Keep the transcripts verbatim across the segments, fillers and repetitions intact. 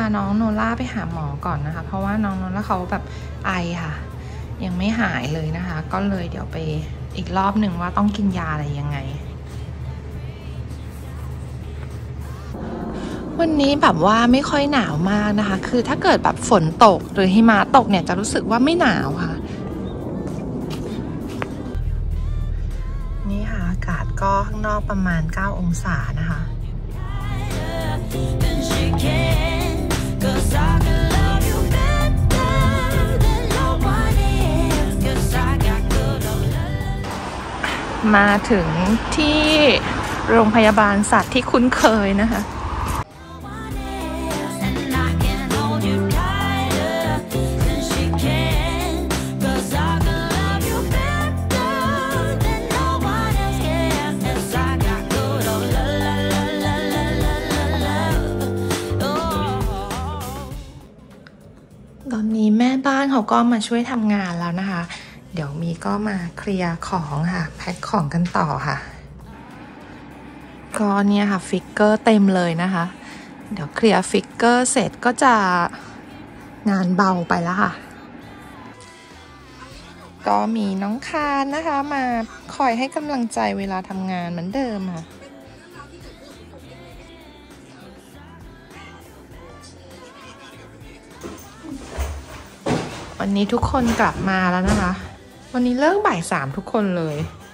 น้องโนล่าไปหาหมอก่อนนะคะเพราะว่าน้องโนล่าเขาแบบไอค่ะยังไม่หายเลยนะคะก็เลยเดี๋ยวไปอีกรอบหนึ่งว่าต้องกินยาอะไรยังไงวันนี้แบบว่าไม่ค่อยหนาวมากนะคะคือถ้าเกิดแบบฝนตกหรือหิมะตกเนี่ยจะรู้สึกว่าไม่หนาวค่ะนี่ค่ะอากาศก็ข้างนอกประมาณเก้าองศานะคะมาถึงที่โรงพยาบาลสัตว์ที่คุ้นเคยนะคะตอนนี้แม่บ้านเขาก็มาช่วยทำงานแล้วนะคะเดี๋ยวมีก็มาเคลียร์ของค่ะแพ็คของกันต่อค่ะก็เนี่ยค่ะฟิกเกอร์เต็มเลยนะคะเดี๋ยวเคลียร์ฟิกเกอร์เสร็จก็จะงานเบาไปแล้วค่ะก็มีน้องคานนะคะมาคอยให้กำลังใจเวลาทำงานเหมือนเดิมค่ะวันนี้ทุกคนกลับมาแล้วนะคะวันนี้เลิกบ่ายสามทุกคนเลย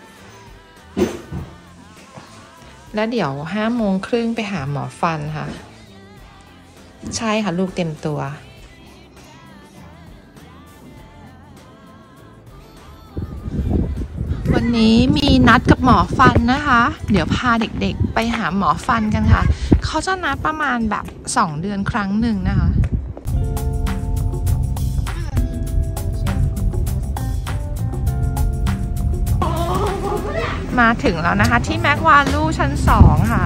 แล้วเดี๋ยวห้าโมงครึ่งไปหาหมอฟันค่ะใช่ค่ะลูกเต็มตัววันนี้มีนัดกับหมอฟันนะคะเดี๋ยวพาเด็กๆไปหาหมอฟันกันค่ะเขาจะนัดประมาณแบบสองเดือนครั้งหนึ่งนะคะมาถึงแล้วนะคะที่แม็กวาลูชั้นสองค่ะ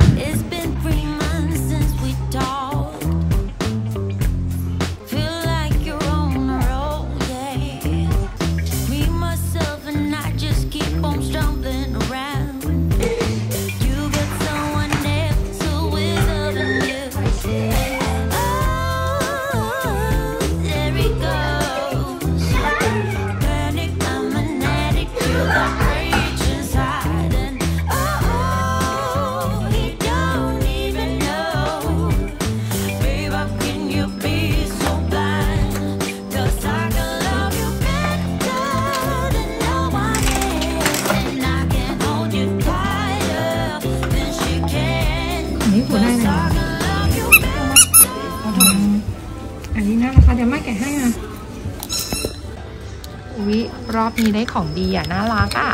อันนี้นะนะคะเดี๋ยวแม่แกะให้อ่ะวิรอบนี้ได้ของดีอ่ะน่ารักอ่ะ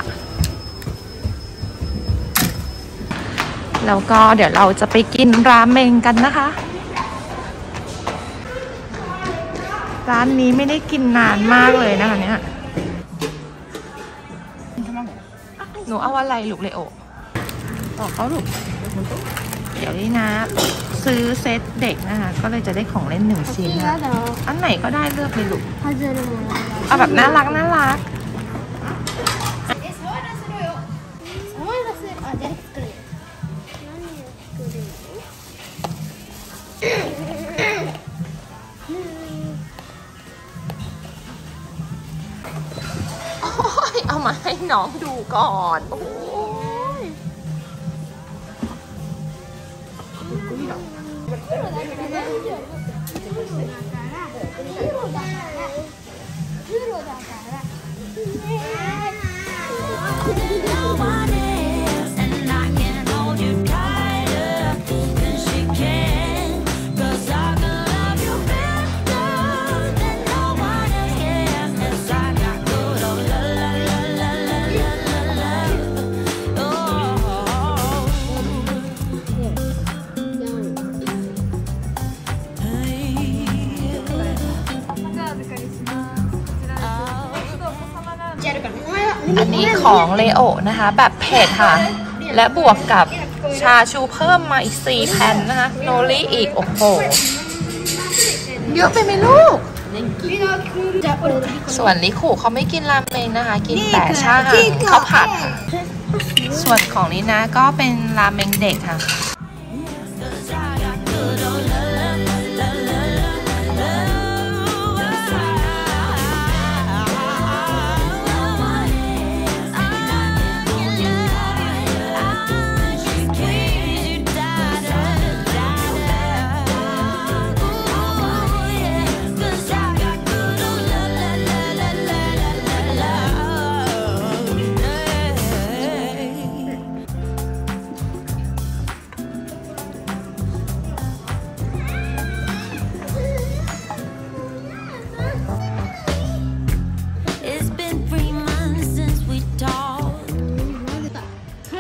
แล้วก็เดี๋ยวเราจะไปกินราเมงกันนะคะร้านนี้ไม่ได้กินนานมากเลยนะคะเนี่ยหนูเอาอะไรลูกเลโอบอกเขาลูกเดี๋ยวนี้นะซื้อเซตเด็กนะคะก็เลยจะได้ของเล่นหนึ่งชิ้นนะอันไหนก็ได้เลือกเลยลูกเอาแบบน่ารักน่ารักโอ้ยเอามาให้น้องดูก่อนโอ้ยอันนี้ของเลโอนะคะแบบเผ็ดค่ะและบวกกับชาชูเพิ่มมาอีกสี่แผ่นนะคะโนริอีกโอ้โหเยอะไปไหมลูกส่วนลิคุเขาไม่กินราเมงนะคะกินแต่ชาหังข้าวผัดค่ะส่วนของนี้นะก็เป็นราเมงเด็กค่ะ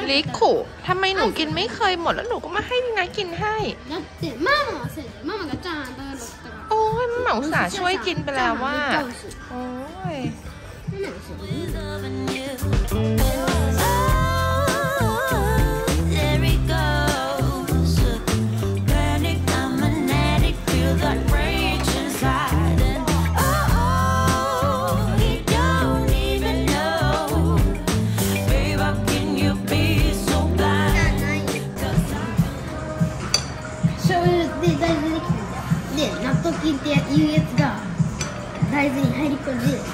ลิคุทำไมหนูกินไม่เคยหมดแล้วหนูก็มาให้ดีนะกินให้โอ้ยมันเหมาสาช่วยกินไปแล้วว่าโอ้ย納豆菌っていうやつが大豆に入り込んで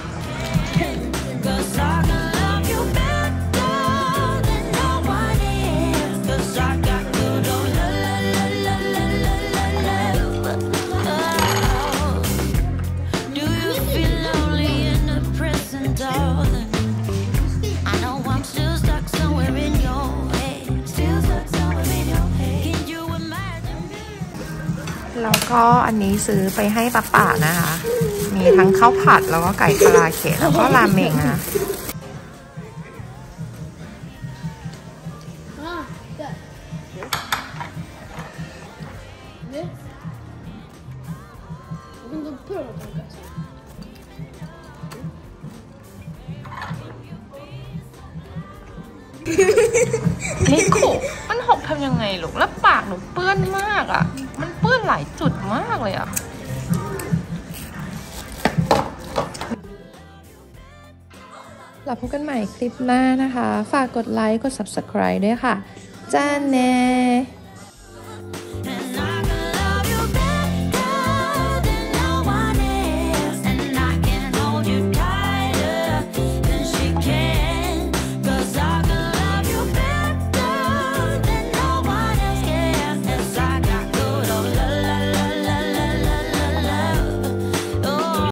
แล้วก็อันนี้ซื้อไปให้ป้าป่านะคะ มีทั้งข้าวผัดแล้วก็ไก่คาราเกะแล้วก็ราเมงนะนี่คุมันหกทำยังไงลูกแล้วปากหนูเปื้อนมากอ่ะมันเปื้อนหลายจุดมากเลยอ่ะเราพบกันใหม่คลิปหน้านะคะฝากกดไลค์กด ซับสไครบ์ ด้วยค่ะจ้าเน่